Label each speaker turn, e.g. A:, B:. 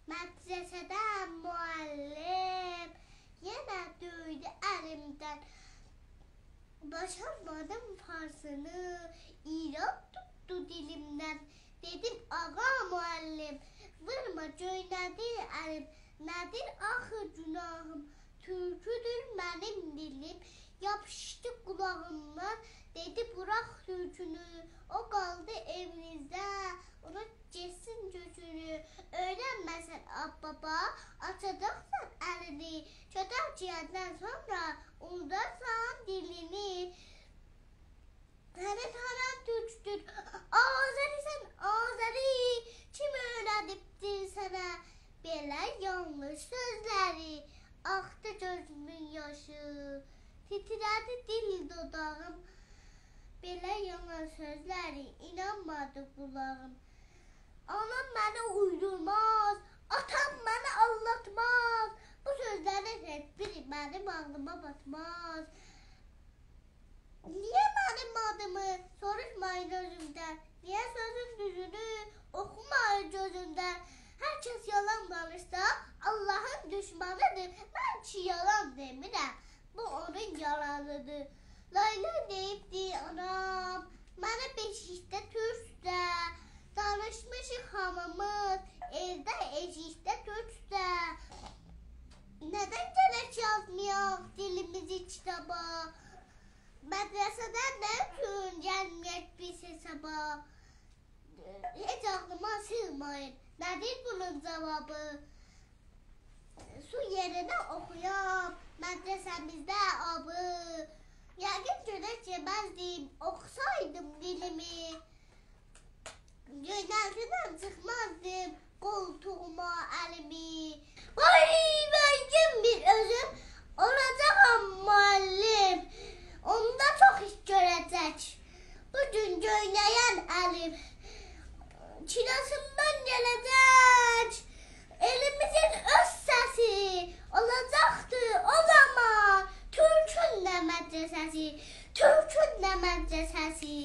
A: Mədrəsədə müəllim yenə döydü əlimdən. Başarmadım farsını, İrad tutdu dilimdən. Dedim, ağa müəllim, vurma göynədir əlim. Nədir axı günahım, türküdür mənim dilim. Yapışdı qulağımdan, dedi bırak türkünü. O qaldı evinizdə, ona geçsin gözünü. Öyrənməsən abbaba, açacaqsan əlini. Kötək ciyəndən sonra unudarsan dilini. Sənin haran türkdür, Azərisən Azəri. Kim öyrədibdir sənə belə yanlış sözləri? Axdı gözümün yaşı, titrədi dil dodağım. Belə yalan sözləri inanmadı qulağım. Anam məni uydurmaz, atam məni aldatmaz. Bu sözlərin heç biri mənim ağlıma batmaz. Niyə mənim adımı soruşmayın özümdən? Niyə sözün düzünü oxumayın gözümdən? Hər kəs yalan danışsa Allahın düşmanıdır. Mən ki yalan demirəm, bu onun yalanıdır. Layla deyibdi anam, mənə beşikdə türkdə. Danışmışıq hamımız, evdə eşikdə türkdə. Nədən gələk yazmayaq dilimizi kitaba? Mədrəsədə nə üçün gəlməyək biz hesaba? Heç ağlıma sığmayın, nədir bunun cavabı? Su yerinə oxuyam, mədrəsəmizdə abı. Yəqin görək yeməzdim, oxusaydım dilimi. Göynərdidən çıxmazdım qoltuğuma əlimi. Vay bəygin bir özüm, olacaqam müəllim. Onda çox iş görəcək, bugün göynəyən əlim. Kirasından gələcək, elimizin öz səsi. Olacaqdı o zaman, Türkün nə mədrəsəsi, Türkün nə mədrəsəsi.